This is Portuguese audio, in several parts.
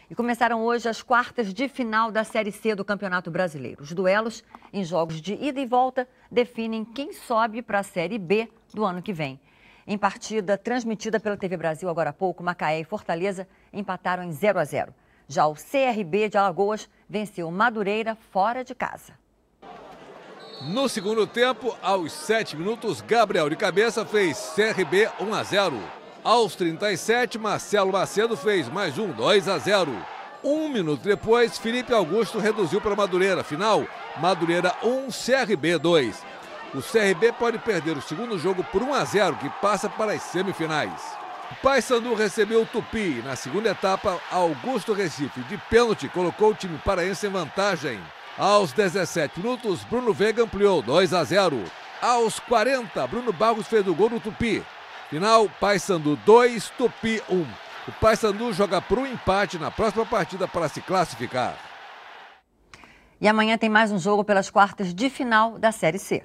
E começaram hoje as quartas de final da Série C do Campeonato Brasileiro. Os duelos em jogos de ida e volta definem quem sobe para a Série B do ano que vem. Em partida transmitida pela TV Brasil agora há pouco, Macaé e Fortaleza empataram em 0-0. Já o CRB de Alagoas venceu Madureira fora de casa. No segundo tempo, aos 7 minutos, Gabriel de cabeça fez CRB 1-0. Aos 37, Marcelo Macedo fez mais um 2-0. Um minuto depois, Felipe Augusto reduziu para Madureira. Final, Madureira 1, CRB 2. O CRB pode perder o segundo jogo por 1-0, que passa para as semifinais. O Paysandu recebeu o Tupi. Na segunda etapa, Augusto Recife, de pênalti, colocou o time paraense em vantagem. Aos 17 minutos, Bruno Veiga ampliou 2-0. Aos 40, Bruno Barros fez o gol do Tupi. Final, Paysandu 2, Tupi 1. O Paysandu joga por um empate na próxima partida para se classificar. E amanhã tem mais um jogo pelas quartas de final da Série C.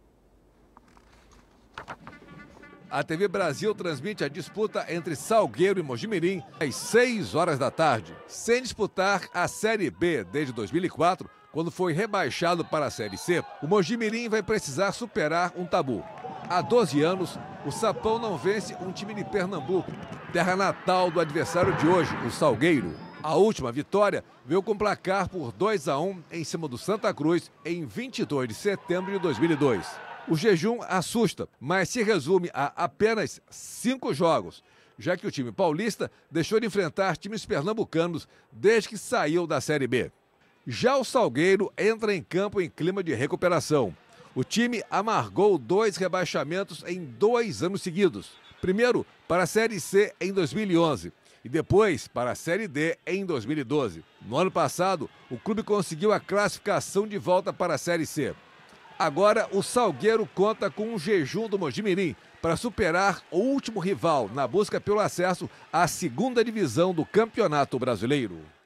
A TV Brasil transmite a disputa entre Salgueiro e Mojimirim às 6 horas da tarde. Sem disputar a Série B desde 2004, quando foi rebaixado para a Série C, o Mojimirim vai precisar superar um tabu. Há 12 anos, o Sapão não vence um time de Pernambuco, terra natal do adversário de hoje, o Salgueiro. A última vitória veio com placar por 2-1 em cima do Santa Cruz em 22 de setembro de 2002. O jejum assusta, mas se resume a apenas 5 jogos, já que o time paulista deixou de enfrentar times pernambucanos desde que saiu da Série B. Já o Salgueiro entra em campo em clima de recuperação. O time amargou 2 rebaixamentos em 2 anos seguidos. Primeiro para a Série C em 2011 e depois para a Série D em 2012. No ano passado, o clube conseguiu a classificação de volta para a Série C. Agora, o Salgueiro conta com um jejum do Mojimirim para superar o último rival na busca pelo acesso à segunda divisão do Campeonato Brasileiro.